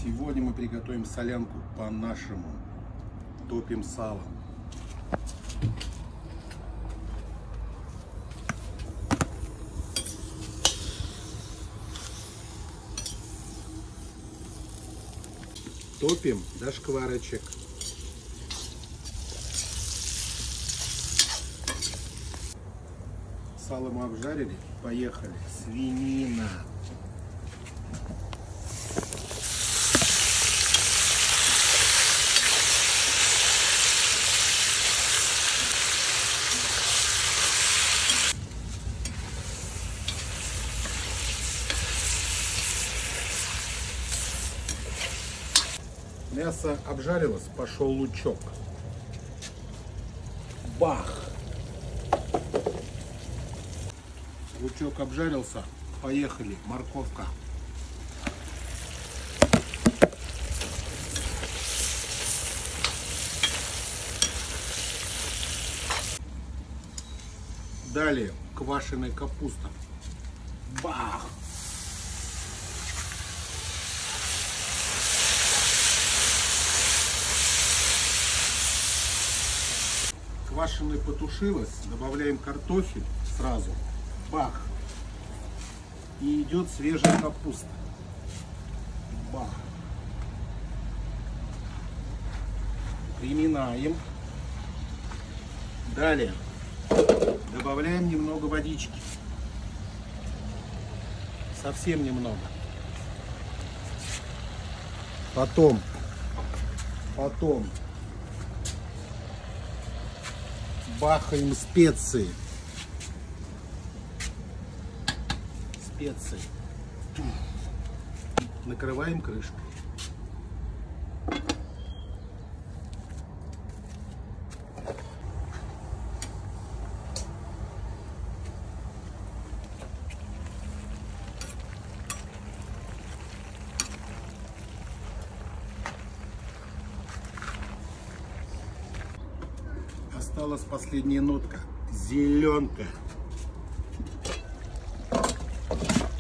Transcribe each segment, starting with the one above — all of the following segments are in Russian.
Сегодня мы приготовим солянку по-нашему. Топим сало. Топим до шкварочек. Сало мы обжарили. Поехали. Свинина. Мясо обжарилось, пошел лучок. Бах! Лучок обжарился, поехали, морковка. Далее квашеная капуста. Бах! Квашеная потушилась, добавляем картофель сразу. Бах! И идет свежая капуста. Бах! Приминаем. Далее добавляем немного водички. Совсем немного. Потом бахаем специи. Накрываем крышкой. Осталась последняя нотка. Зеленка.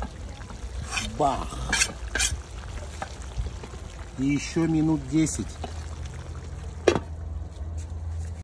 Бах! И еще минут 10